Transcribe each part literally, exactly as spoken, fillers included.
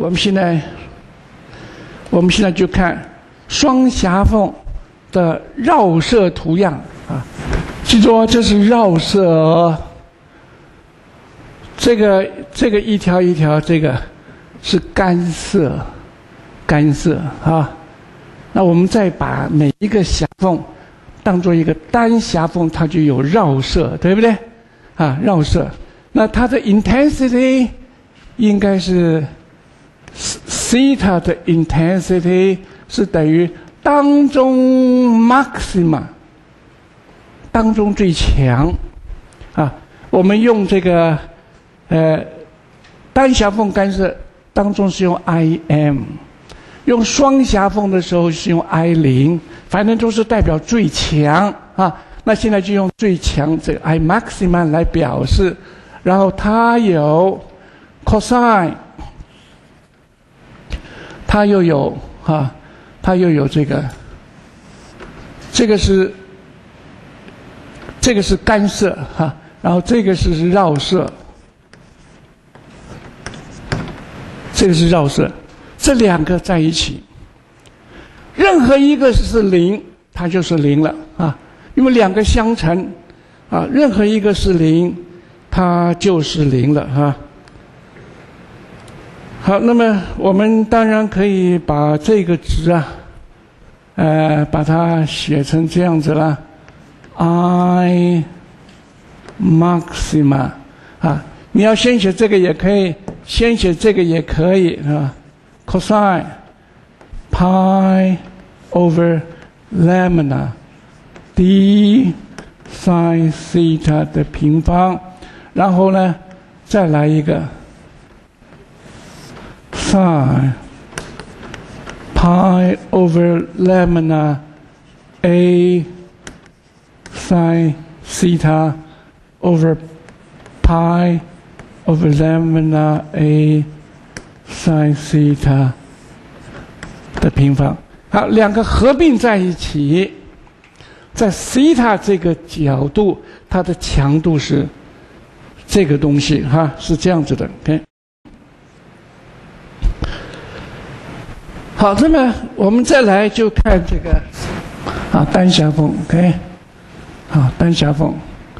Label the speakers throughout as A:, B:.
A: 我们现在，我们现在就看双狭缝的绕射图样啊。记住哦，这是绕射，这个这个一条一条，这个是干涉，干涉啊。那我们再把每一个狭缝当做一个单狭缝，它就有绕射，对不对？啊，绕射。那它的 intensity 应该是 theta 的 intensity 是等于当中 maxima， 当中最强啊。我们用这个呃单狭缝干涉当中是用 I M， 用双狭缝的时候是用 I 零， 反正都是代表最强啊。那现在就用最强这个 I maxima 来表示。然后它有 cosine， 它又有哈、啊，它又有这个，这个是这个是干涉哈、啊，然后这个是绕射，这个是绕射，这两个在一起，任何一个是零，它就是零了啊，因为两个相乘啊，任何一个是零。它就是零了哈。好，那么我们当然可以把这个值啊，呃，把它写成这样子了 ，I maxima 啊，你要先写这个也可以，先写这个也可以啊 ，cosine pi over lambda d sin theta 的平方。然后呢，再来一个 sin pi over lambda a sin theta over pi over lambda a sin theta 的平方。好，两个合并在一起，在 theta 这个角度，它的强度是。这个东西哈是这样子的 ，OK。好，那么我们再来就看这个啊单狭缝 ，OK。好，单狭缝。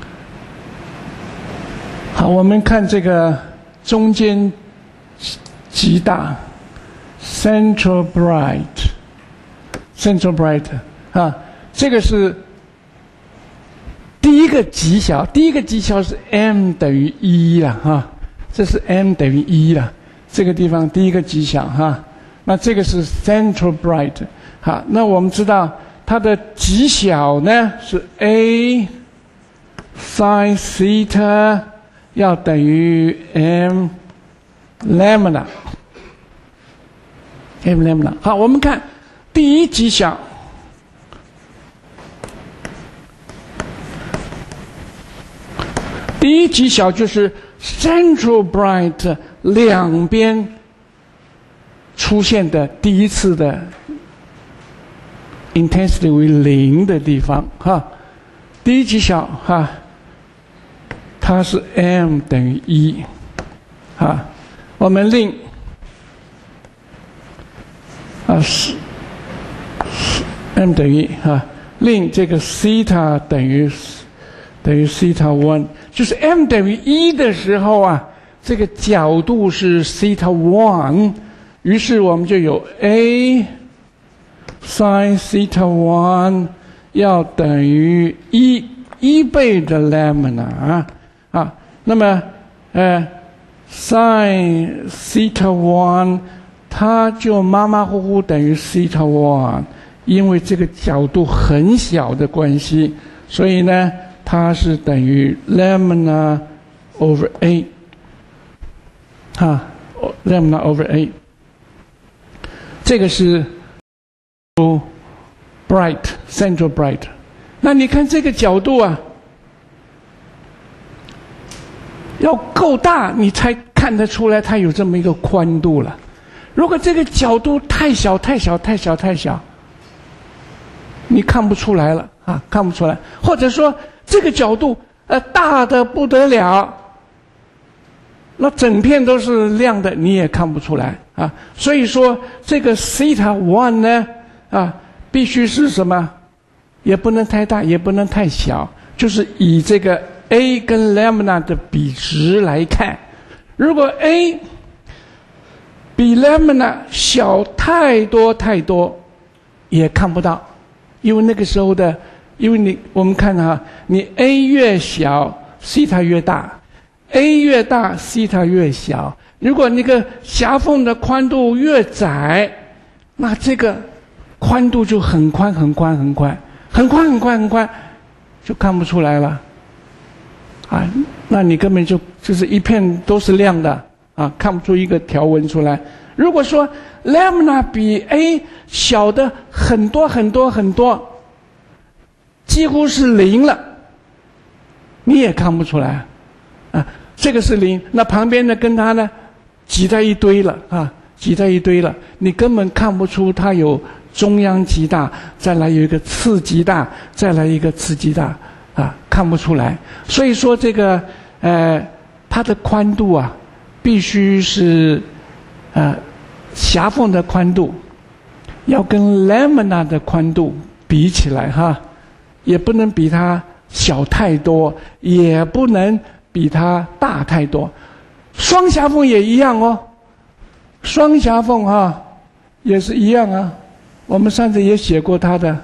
A: 好，我们看这个中间极大 ，central bright，central bright 啊，这个是。第一个极小，第一个极小是 m 等于一了哈，这是 m 等于一了，这个地方第一个极小哈，那这个是 central bright， 好，那我们知道它的极小呢是 a sin theta 要等于 m lambda m lambda， 好，我们看第一极小。第一极小就是 central bright 两边出现的第一次的 intensity 为零的地方哈，第一极小哈，它是 m 等于一，哈，我们令啊是 m 等于哈，令这个 theta 等于等于 theta one。就是 m 等于一的时候啊，这个角度是 theta one， 于是我们就有 a sin theta one 要等于一一倍的 lambda 啊啊，那么呃 sin theta one 它就马马虎虎等于 theta one， 因为这个角度很小的关系，所以呢。它是等于 lambda over a， 哈 ，lambda over a， 这个是 bright central bright。那你看这个角度啊，要够大，你才看得出来它有这么一个宽度了。如果这个角度太小、太小、太小、太小，你看不出来了啊，看不出来，或者说。这个角度，呃，大的不得了， 那整片都是亮的，你也看不出来啊。所以说这个西塔一呢，啊，必须是什么？也不能太大，也不能太小，就是以这个 A 跟 lambda 的比值来看。如果 A 比 lambda 小太多太多，也看不到，因为那个时候的，因为你我们看啊，你 A 越小，西塔越大 ；A 越大，西塔越小。如果那个狭缝的宽度越窄，那这个宽度就很宽很宽很宽。很宽很宽很宽，就看不出来了，啊，那你根本就就是一片都是亮的啊，看不出一个条纹出来。如果说 lambda 比 A 小的很多很多很多，几乎是零了，你也看不出来，啊，这个是零，那旁边的跟它呢挤在一堆了啊，挤在一堆了，你根本看不出它有中央极大，再来有一个次极大，再来一个次极大，啊，看不出来。所以说这个，呃，它的宽度啊，必须是，呃，狭缝的宽度，要跟 lambda 的宽度比起来哈，也不能比它小太多，也不能比它大太多。双狭缝也一样哦，双狭缝哈，也是一样啊。我们上次也写过它的，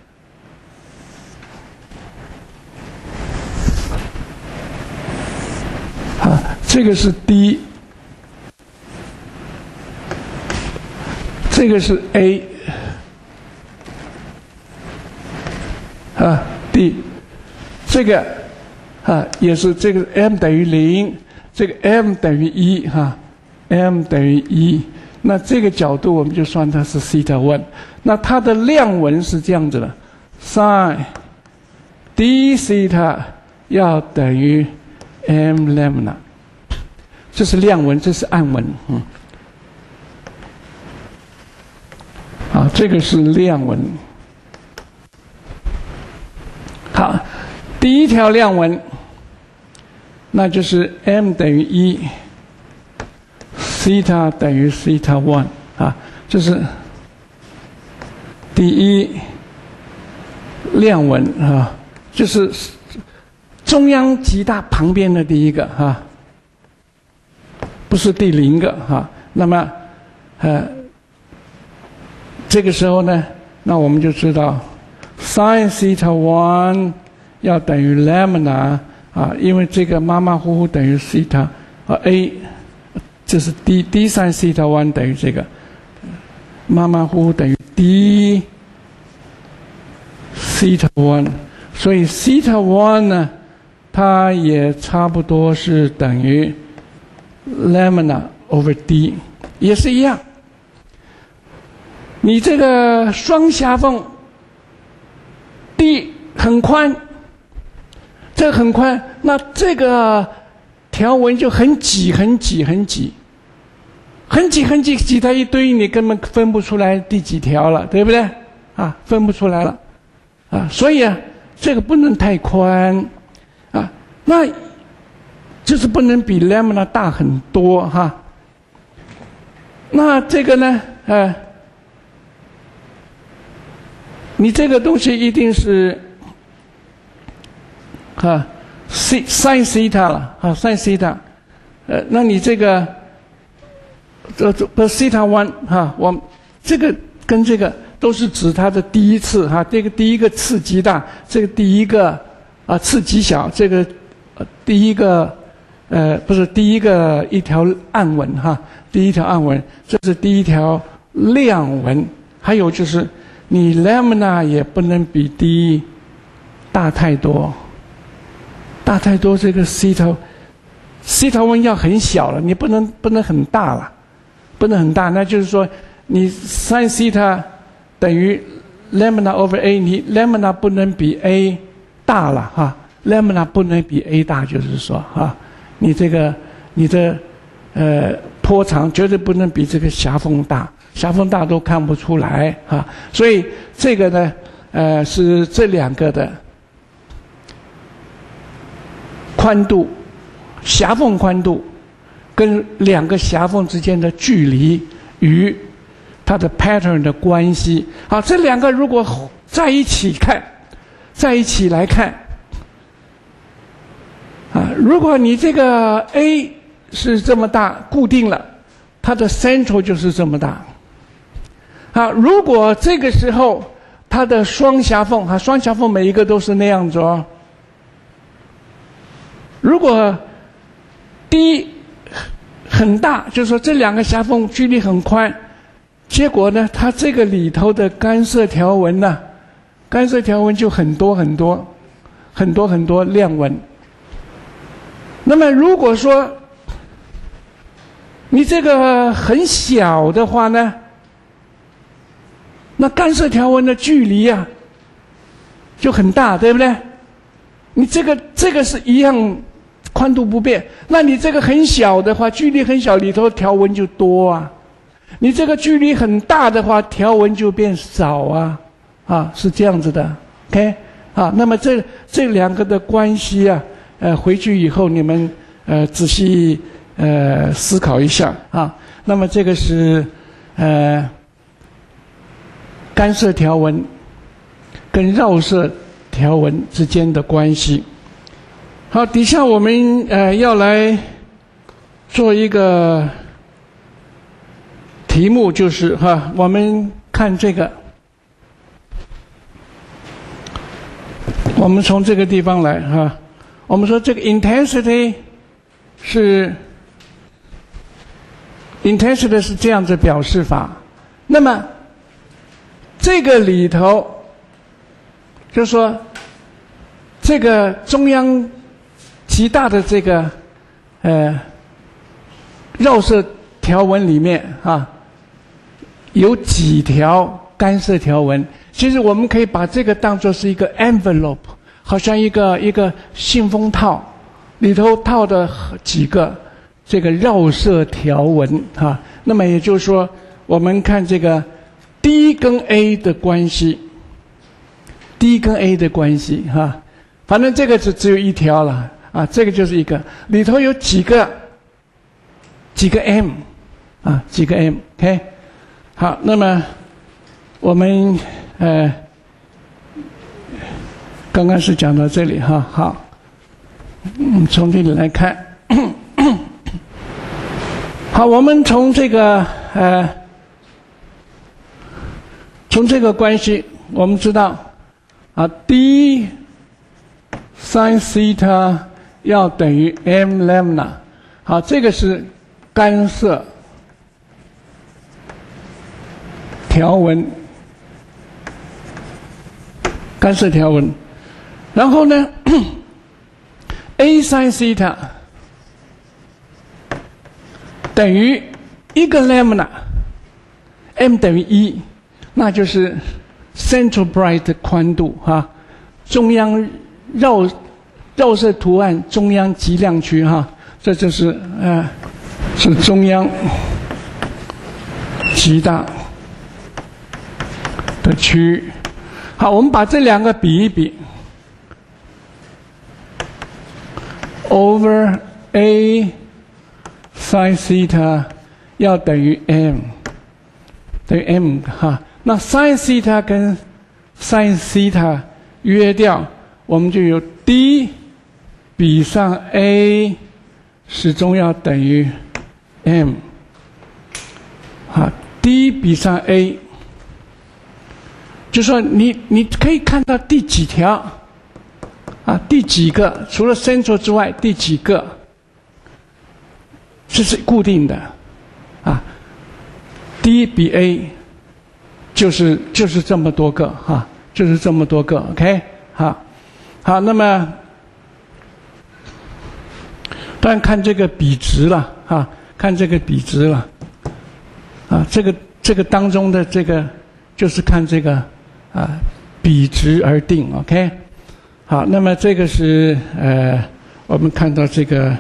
A: 啊，这个是 D， 这个是 A， 啊 D， 这个啊也是这个 M 等于零，这个 M 等于一哈 ，M 等于一。那这个角度我们就算它是西塔一，那它的量纹是这样子的 ，sin d 西塔要等于 m lambda， 这是量纹，这是暗纹，嗯，好，这个是量纹。好，第一条量纹，那就是 m 等于一。西塔等于西塔一啊，这是第一量纹啊，就是中央极大旁边的第一个啊，不是第零个啊。那么，呃，这个时候呢，那我们就知道 sin 西塔一要等于 lambda 啊，因为这个马马虎虎等于西塔啊 a。这是 d d sin 西塔一等于这个，马马虎虎等于 d 西塔一，所以西塔一呢，它也差不多是等于 lambda over d， 也是一样。你这个双狭缝 d 很宽，这个很宽，那这个条纹就很挤很挤很挤。很挤很挤挤在一堆，你根本分不出来第几条了，对不对？啊，分不出来了，啊，所以啊，这个不能太宽，啊，那就是不能比 lambda 大很多哈。那这个呢，呃，你这个东西一定是，啊 ，sin 西塔了，啊 ，sin 西塔，呃，那你这个。这这不西塔一哈，我这个跟这个都是指它的第一次哈，这个第一个次极大，这个第一个啊次极小，这个呃第一个呃不是第一个一条暗纹哈，第一条暗纹，这是第一条亮纹，还有就是你 lambda 也不能比 d 大太多，大太多这个西塔西塔一要很小了，你不能不能很大了。不能很大，那就是说，你 sin 西塔等于 lambda over a， 你 lambda 不能比 a 大了哈 ，lambda 不能比 a 大，就是说哈，你这个你的呃波长绝对不能比这个狭缝大，狭缝大都看不出来哈，所以这个呢，呃是这两个的宽度，狭缝宽度跟两个狭缝之间的距离与它的 pattern 的关系。好，这两个如果在一起看，在一起来看，啊，如果你这个 A 是这么大，固定了，它的 central 就是这么大。好，如果这个时候它的双狭缝，哈，双狭缝每一个都是那样子哦。如果 D 很大，就是说这两个狭缝距离很宽，结果呢，它这个里头的干涉条纹呢，干涉条纹就很多很多，很多很多亮纹。那么如果说你这个很小的话呢，那干涉条纹的距离啊就很大，对不对？你这个这个是一样宽度不变，那你这个很小的话，距离很小，里头条纹就多啊。你这个距离很大的话，条纹就变少啊，啊，是这样子的 ，OK， 啊，那么这这两个的关系啊，呃，回去以后你们呃仔细呃思考一下啊。那么这个是呃干涉条纹跟绕射条纹之间的关系。好，底下我们呃要来做一个题目，就是哈，我们看这个，我们从这个地方来哈，我们说这个 intensity 是 intensity 是这样子表示法，那么这个里头就是说这个中央极大的这个呃绕射条纹里面啊，有几条干涉条纹。其实我们可以把这个当作是一个 envelope， 好像一个一个信封套，里头套的几个这个绕射条纹啊。那么也就是说，我们看这个 D 跟 A 的关系 ，D 跟 A 的关系哈、啊，反正这个只只有一条了。啊，这个就是一个里头有几个几个 M 啊，几个 M，OK， 好，那么我们呃刚刚是讲到这里哈，好，嗯，从这里来看，好，我们从这个呃从这个关系，我们知道啊 ，D sin theta 要等于 m lambda， 好，这个是干涉条纹，干涉条纹。然后呢 ，a sin theta 等于一个 lambda，m 等于一，那就是 central bright 的宽度哈，中央绕。绕射图案中央极亮区哈，这就是呃是中央极大的区域。好，我们把这两个比一比 ，over a sin theta 要等于 m， 等于 m 哈。那 sin theta 跟 sin theta 约掉，我们就有 d。比上 a 始终要等于 m， 好 ，d 比上 a， 就说你你可以看到第几条啊，第几个，除了 central 之外，第几个，这是固定的啊 ，d 比 a 就是就是这么多个哈、啊，就是这么多个 ，OK， 好，好，那么。当然看这个比值了哈、啊，看这个比值了，啊，这个这个当中的这个就是看这个啊比值而定 ，OK， 好，那么这个是呃我们看到这个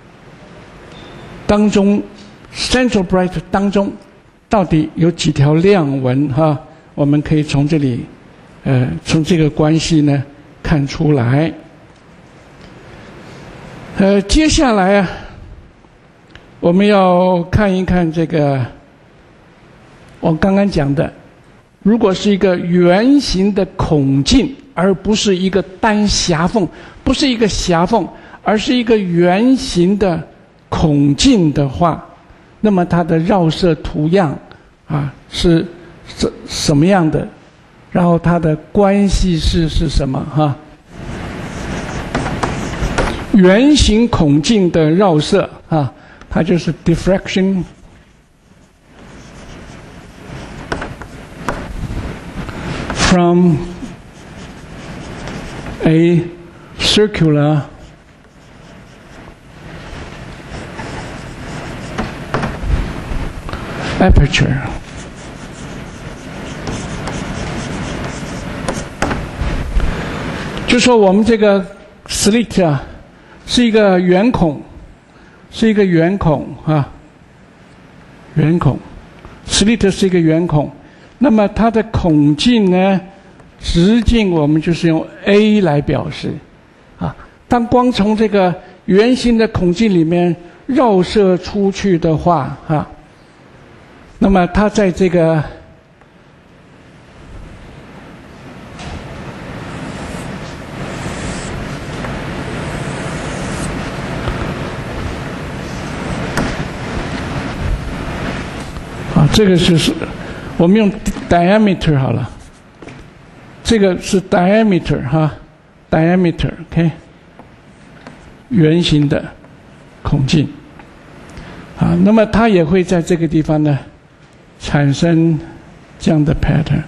A: 当中 central bright 当中到底有几条亮纹哈、啊，我们可以从这里呃从这个关系呢看出来。呃，接下来啊， 我们要看一看这个，我刚刚讲的，如果是一个圆形的孔径，而不是一个单狭缝，不是一个狭缝，而是一个圆形的孔径的话，那么它的绕射图样啊是什什么样的？然后它的关系式是什么？哈、啊，圆形孔径的绕射啊，它就是 diffraction from a circular aperture. 就说我们这个 slit 啊，是一个圆孔，是一个圆孔啊，圆孔 ，slit 是一个圆孔。那么它的孔径呢，直径我们就是用 a 来表示，啊，当光从这个圆形的孔径里面绕射出去的话，啊，那么它在这个啊，这个就是我们用 diameter 好了，这个是 diameter 哈 ，diameter OK， 圆形的孔径啊，那么它也会在这个地方呢产生这样的 pattern。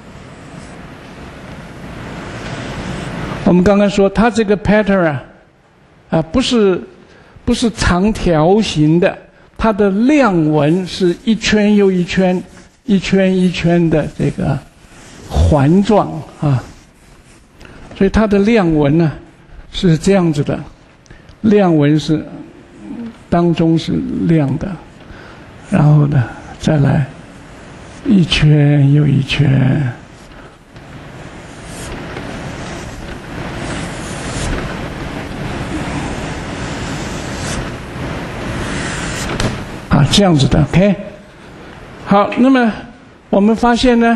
A: 我们刚刚说它这个 pattern 啊，啊不是不是长条形的，它的亮纹是一圈又一圈、一圈一圈的这个环状啊，所以它的亮纹呢是这样子的，亮纹是当中是亮的，然后呢再来一圈又一圈。啊，这样子的 ，OK。好，那么我们发现呢，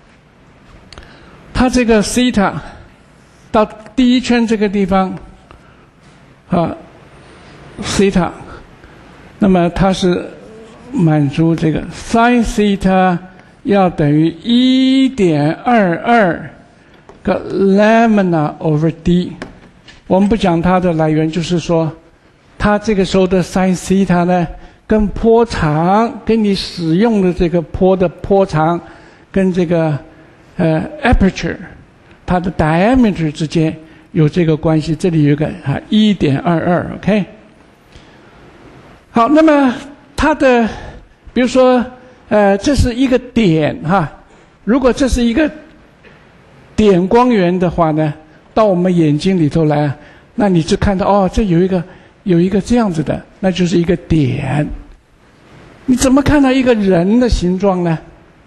A: 它这个西塔到第一圈这个地方，啊，西塔，那么它是满足这个 sin 西塔要等于一点二二个 lambda over d。我们不讲它的来源，就是说，它这个时候的 sin 西塔呢，跟波长，跟你使用的这个波的波长，跟这个呃 aperture 它的 diameter 之间有这个关系。这里有一个啊 一点二二 OK。好，那么它的比如说呃这是一个点哈，如果这是一个点光源的话呢，到我们眼睛里头来，那你就看到哦，这有一个有一个这样子的，那就是一个点。你怎么看到一个人的形状呢？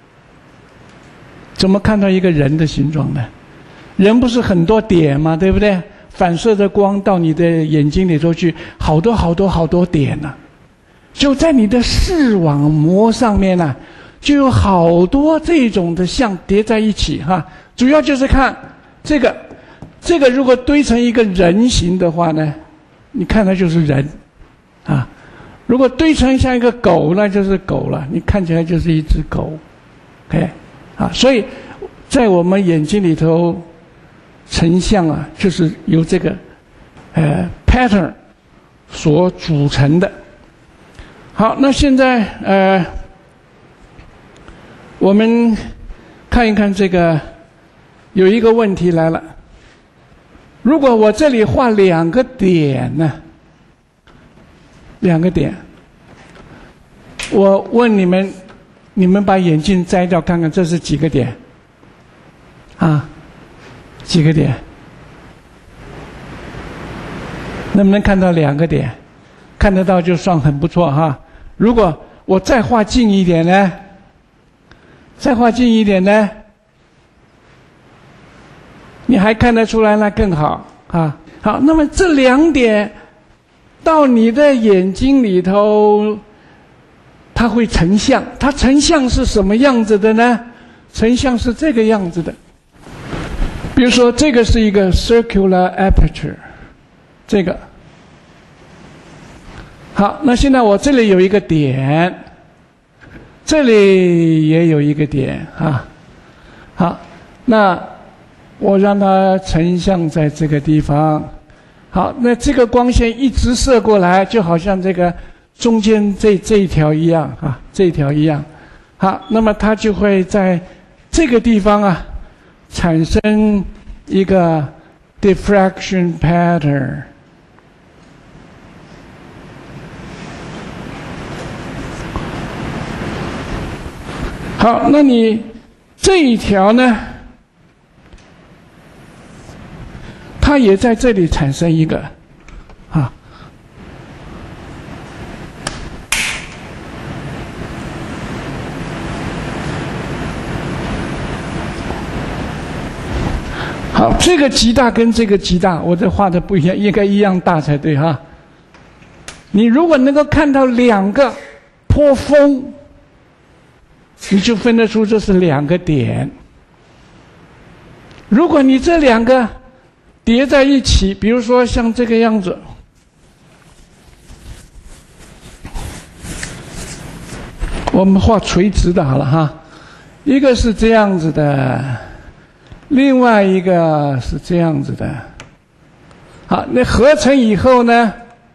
A: 怎么看到一个人的形状呢？人不是很多点吗？对不对？反射的光到你的眼睛里头去，好多好多好多点呢、啊。就在你的视网膜上面呢、啊，就有好多这种的像叠在一起哈。主要就是看这个，这个如果堆成一个人形的话呢，你看它就是人，啊。如果堆成像一个狗，那就是狗了，你看起来就是一只狗 ，OK， 啊，所以在我们眼睛里头成像啊，就是由这个呃 pattern 所组成的。好，那现在呃，我们看一看这个，有一个问题来了，如果我这里画两个点呢？两个点，我问你们，你们把眼镜摘掉看看，这是几个点？啊，几个点？能不能看到两个点？看得到就算很不错哈。如果我再画近一点呢？再画近一点呢？你还看得出来，那更好啊。好，那么这两点到你的眼睛里头，它会成像。它成像是什么样子的呢？成像是这个样子的。比如说，这个是一个 circular aperture， 这个。好，那现在我这里有一个点，这里也有一个点啊。好，那我让它成像在这个地方。好，那这个光线一直射过来，就好像这个中间这这一条一样啊，这一条一样。好，那么它就会在这个地方啊，产生一个 diffraction pattern。好，那你这一条呢？它也在这里产生一个，啊，好，这个极大跟这个极大，我这画的不一样，应该一样大才对哈。你如果能够看到两个波峰，你就分得出这是两个点。如果你这两个叠在一起，比如说像这个样子，我们画垂直的好了哈，一个是这样子的，另外一个是这样子的。好，那合成以后呢，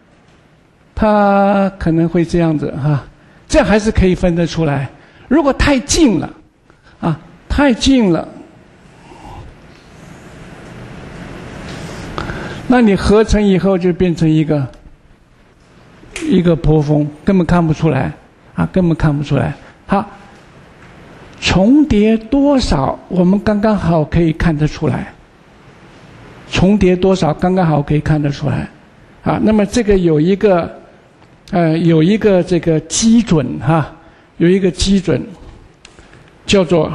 A: 它可能会这样子哈，这样还是可以分得出来。如果太近了，啊，太近了。那你合成以后就变成一个一个波峰，根本看不出来啊，根本看不出来。好，重叠多少，我们刚刚好可以看得出来。重叠多少，刚刚好可以看得出来。啊，那么这个有一个呃有一个这个基准哈，有一个基准叫做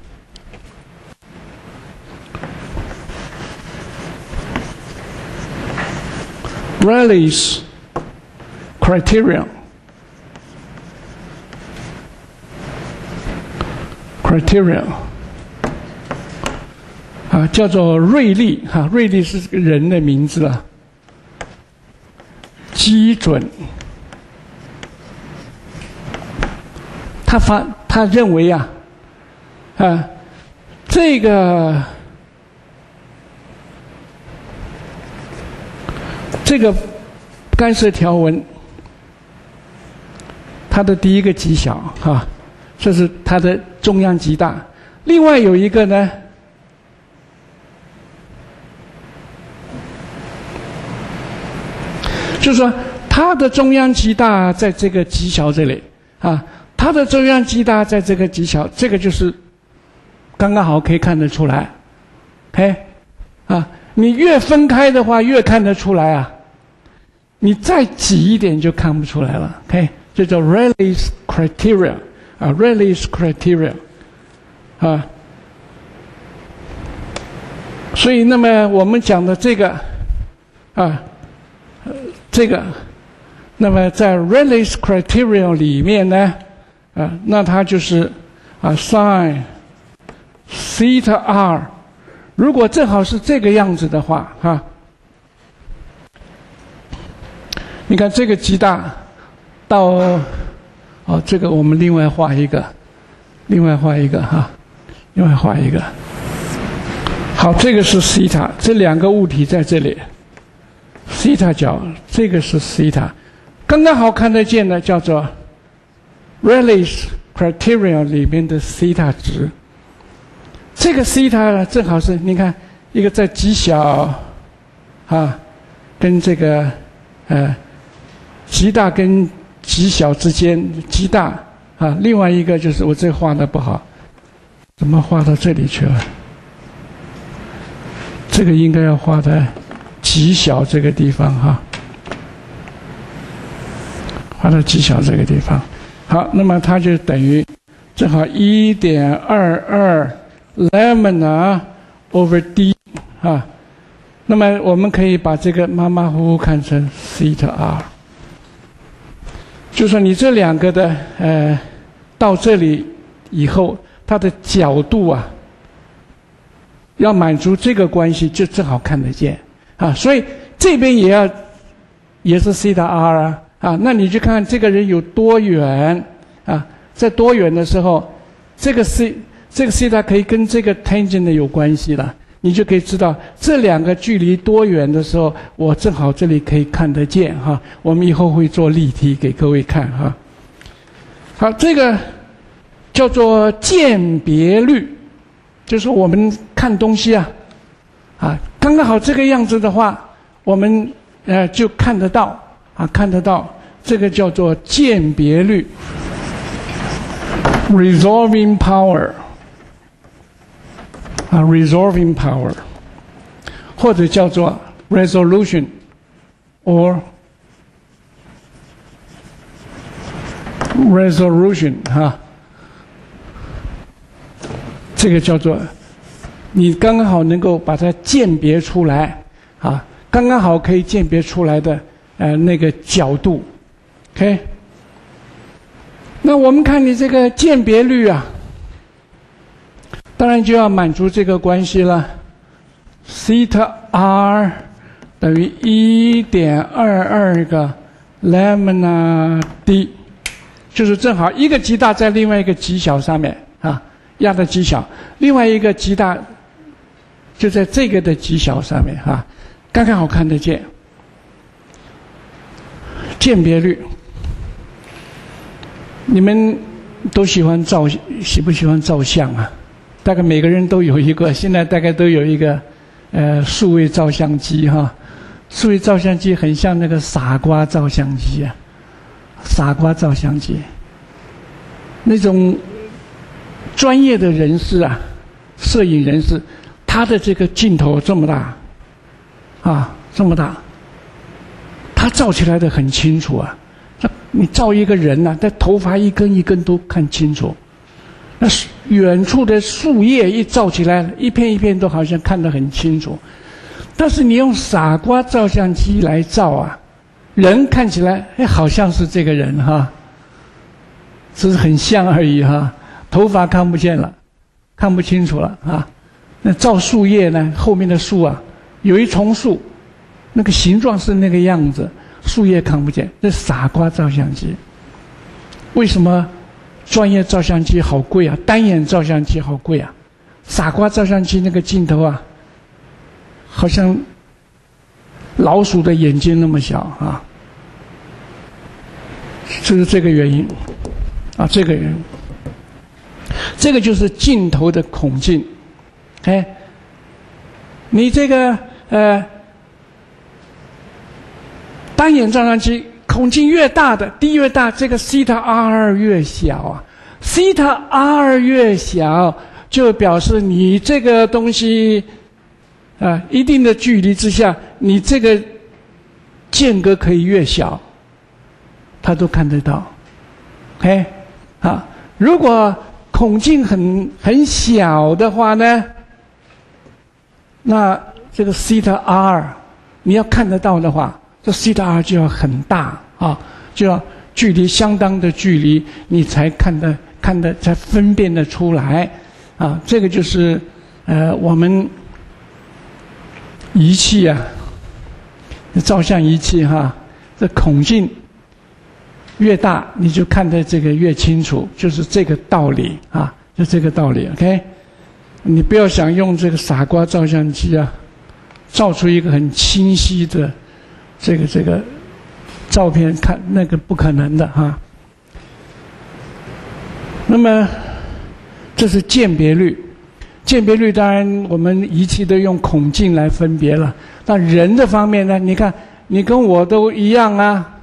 A: Rayleigh's criterion criterion 啊，叫做瑞利哈，瑞利是个人的名字啊。基准，他发他认为啊，啊，这个。这个干涉条纹，它的第一个极小哈，这是它的中央极大。另外有一个呢，就是说它的中央极大在这个极小这里啊，它的中央极大在这个极小，这个就是刚刚好可以看得出来。OK， 啊，你越分开的话，越看得出来啊。你再挤一点就看不出来了 ，OK， 这叫 Rayleigh's criterion 啊 ，Rayleigh's criterion 啊。所以，那么我们讲的这个啊，这个，那么在 Rayleigh's criterion 里面呢，啊，那它就是啊 sin theta r， 如果正好是这个样子的话，哈、啊。你看这个极大到哦，这个我们另外画一个，另外画一个哈，另外画一个。好，这个是西塔，这两个物体在这里，西塔角，这个是西塔，刚刚好看得见的叫做 Rayleigh's criterion 里面的西塔值。这个西塔正好是你看一个在极小啊，跟这个呃。极大跟极小之间，极大啊，另外一个就是我这画的不好，怎么画到这里去了？这个应该要画在极小这个地方哈，画到极小这个地方。好，那么它就等于正好 一点二二 lambda over d 啊，那么我们可以把这个马马虎虎看成 theta r。 就说你这两个的呃，到这里以后，它的角度啊，要满足这个关系，就正好看得见啊。所以这边也要也是西塔 r 啊啊，那你去看看这个人有多远啊，在多远的时候，这个 c 这个西塔可以跟这个 tangent 有关系了。你就可以知道这两个距离多远的时候，我正好这里可以看得见哈。我们以后会做例题给各位看哈。好，这个叫做鉴别率，就是我们看东西啊，啊，刚刚好这个样子的话，我们呃就看得到啊，看得到，这个叫做鉴别率 ，resolving power。啊 ，resolving power， 或者叫做 resolution or resolution 哈，这个叫做你刚刚好能够把它鉴别出来啊，刚刚好可以鉴别出来的呃那个角度 ，OK。那我们看你这个鉴别率啊。当然就要满足这个关系了，西塔 r 等于 一点二二 个 lambda d， 就是正好一个极大在另外一个极小上面啊，压的极小，另外一个极大就在这个的极小上面啊，刚刚好看得见。鉴别率，你们都喜欢照，喜不喜欢照相啊？大概每个人都有一个，现在大概都有一个，呃，数位照相机哈。数位照相机很像那个傻瓜照相机啊，傻瓜照相机。那种专业的人士啊，摄影人士，他的这个镜头这么大，啊，这么大，他照起来的很清楚啊。你照一个人呐、啊，他头发一根一根都看清楚。那远处的树叶一照起来，一片一片都好像看得很清楚。但是你用傻瓜照相机来照啊，人看起来哎好像是这个人哈，只是很像而已哈，头发看不见了，看不清楚了啊。那照树叶呢，后面的树啊，有一丛树，那个形状是那个样子，树叶看不见，这傻瓜照相机。为什么？专业照相机好贵啊，单眼照相机好贵啊，傻瓜照相机那个镜头啊，好像老鼠的眼睛那么小啊，就是这个原因啊，这个原因，这个就是镜头的孔径，哎，你这个呃单眼照相机。孔径越大的 d 越大，这个西塔 r 越小啊。西塔 r 越小，就表示你这个东西啊，一定的距离之下，你这个间隔可以越小，它都看得到。OK， 啊，如果孔径很很小的话呢，那这个西塔 r 你要看得到的话。这西塔 r 就要很大啊，就要距离相当的距离，你才看得看得才分辨得出来啊。这个就是呃我们仪器啊，照相仪器哈、啊，这孔径越大，你就看得这个越清楚，就是这个道理啊，就这个道理。OK， 你不要想用这个傻瓜照相机啊，照出一个很清晰的。这个这个照片看那个不可能的哈。那么这是鉴别率，鉴别率当然我们仪器都用孔径来分别了。那人的方面呢？你看你跟我都一样啊。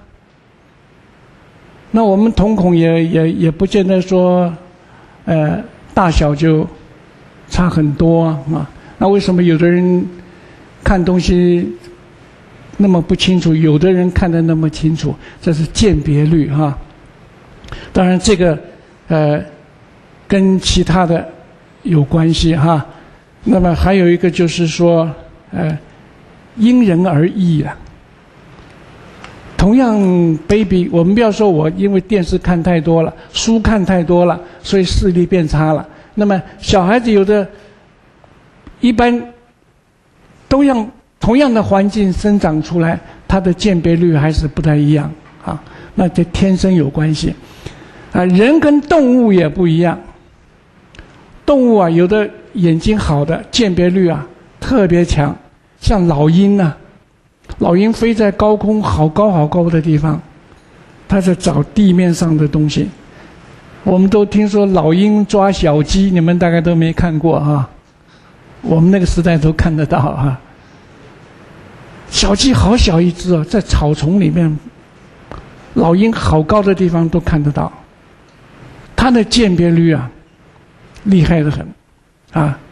A: 那我们瞳孔也也也不见得说，呃，大小就差很多啊。那为什么有的人看东西？那么不清楚，有的人看得那么清楚，这是鉴别率哈。当然，这个呃跟其他的有关系哈。那么还有一个就是说，呃，因人而异啊。 同样 baby， 我们不要说我因为电视看太多了，书看太多了，所以视力变差了。那么小孩子有的，一般都样同样的环境生长出来，他的鉴别率还是不太一样啊。那这天生有关系啊。人跟动物也不一样，动物啊，有的眼睛好的鉴别率啊特别强，像老鹰啊。老鹰飞在高空好高好高的地方，它在找地面上的东西。我们都听说老鹰抓小鸡，你们大概都没看过啊。我们那个时代都看得到啊。小鸡好小一只哦，在草丛里面，老鹰好高的地方都看得到。它的鉴别率啊，厉害得很，啊。